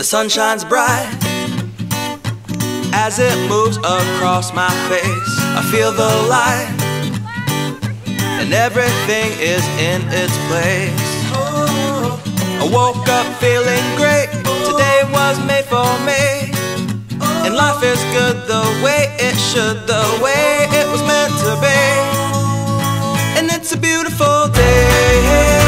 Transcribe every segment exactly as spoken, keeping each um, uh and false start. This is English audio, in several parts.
sun shines bright as it moves across my face. I feel the light and everything is in its place. I woke up feeling great. Today was made for me, and life is good the way it should, the way it was meant to be. And it's a beautiful day.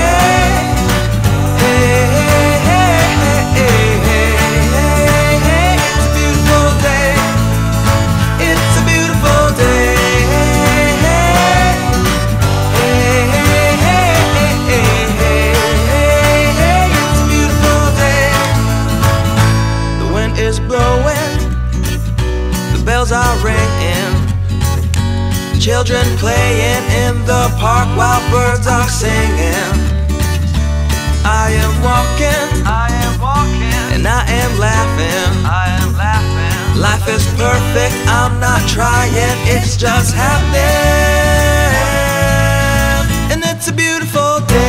Is blowing, the bells are ringing, children playing in the park while birds are singing. I am walking, I am walking, and I am laughing, I am laughing. Life is perfect, I'm not trying, it's just happening. And it's a beautiful day.